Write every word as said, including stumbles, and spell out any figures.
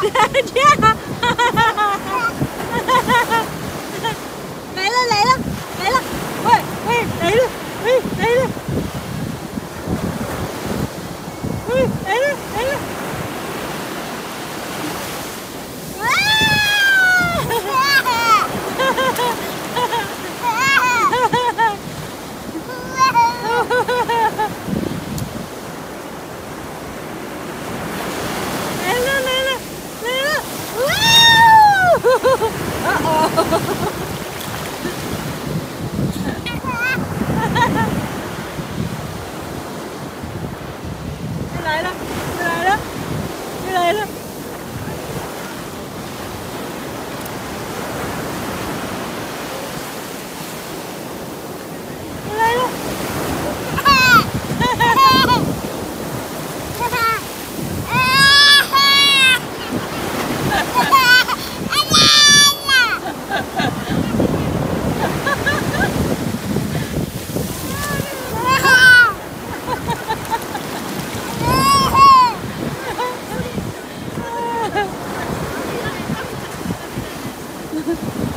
跳！来了来了来了！喂喂，来了！喂来了！喂来了来了！哇！来了来了来了！哇！啊哦！又来了又来了又来了！又来了！Ha ha ha!